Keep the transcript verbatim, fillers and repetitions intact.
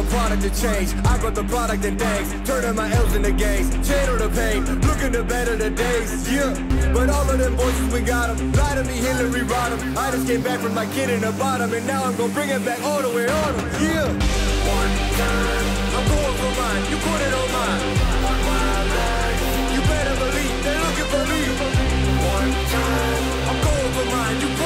product to change. I brought the product and things, turning my L's into gains. Channel the pain, looking to better the days. Yeah, but all of them voices we got them. Lie to me, Hillary Rodham. I just came back from my kid in the bottom, and now I'm gonna bring it back all the way on them. Yeah, one time I'm going for mine. You put it on mine. You better believe they're looking for me. One time I'm going for mine. You